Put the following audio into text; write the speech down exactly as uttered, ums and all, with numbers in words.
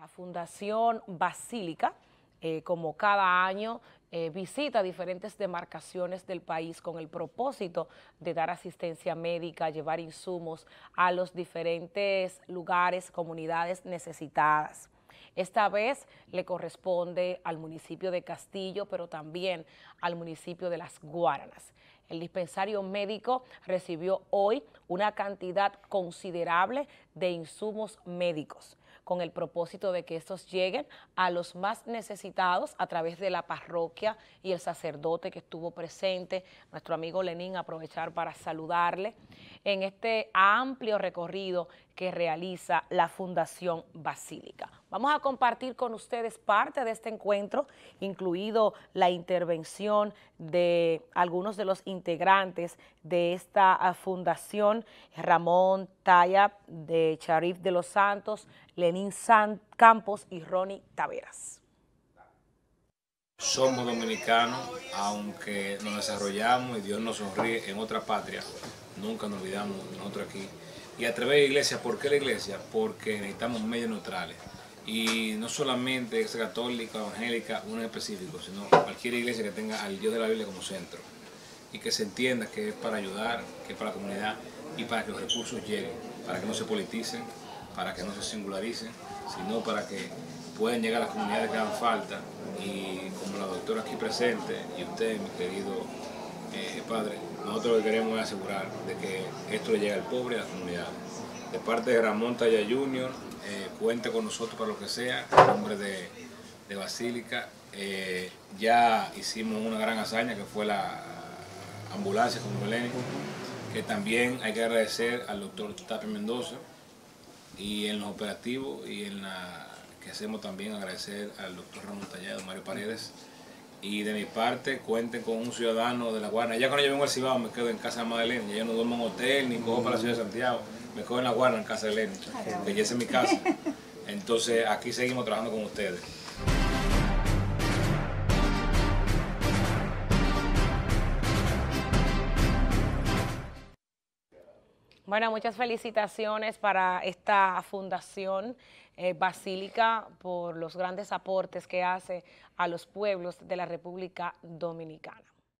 Fundación Basílica, eh, como cada año, eh, visita diferentes demarcaciones del país con el propósito de dar asistencia médica, llevar insumos a los diferentes lugares, comunidades necesitadas. Esta vez le corresponde al municipio de Castillo, pero también al municipio de Las Guaranas. El dispensario médico recibió hoy una cantidad considerable de insumos médicos, con el propósito de que estos lleguen a los más necesitados a través de la parroquia y el sacerdote que estuvo presente, nuestro amigo Lenín, aprovechar para saludarle en este amplio recorrido que realiza la Fundación Basílica. Vamos a compartir con ustedes parte de este encuentro, incluido la intervención de algunos de los integrantes de esta fundación, Ramón Tayab, de Charif de los Santos, Lenín San Campos y Ronnie Taveras. Somos dominicanos, aunque nos desarrollamos y Dios nos sonríe en otra patria, nunca nos olvidamos de nosotros aquí. Y a través de la iglesia, ¿por qué la iglesia? Porque necesitamos medios neutrales. Y no solamente iglesia católica, evangélica, uno en específico, sino cualquier iglesia que tenga al Dios de la Biblia como centro. Y que se entienda que es para ayudar, que es para la comunidad y para que los recursos lleguen, para que no se politicen, para que no se singularicen, sino para que puedan llegar a las comunidades que hagan falta. Y como la doctora aquí presente y usted, mi querido eh, padre, nosotros lo que queremos es asegurar de que esto le llegue al pobre y a las comunidades. De parte de Ramón Tayab junior, eh, cuente con nosotros para lo que sea, en nombre de, de Basílica. Eh, ya hicimos una gran hazaña que fue la ambulancia con Belén, que también hay que agradecer al doctor Tapia Mendoza, y en los operativos y en la que hacemos también agradecer al doctor Ramón Tallado, Mario Paredes. Y de mi parte, cuenten con un ciudadano de La Guarana. Ya cuando yo vengo al Cibao me quedo en casa de Madeleine, ya yo no duermo en hotel ni cojo para la ciudad de Santiago, me quedo en La Guarana, en casa de Lenin, que ya es mi casa. Entonces aquí seguimos trabajando con ustedes. Bueno, muchas felicitaciones para esta Fundación eh, Basílica por los grandes aportes que hace a los pueblos de la República Dominicana.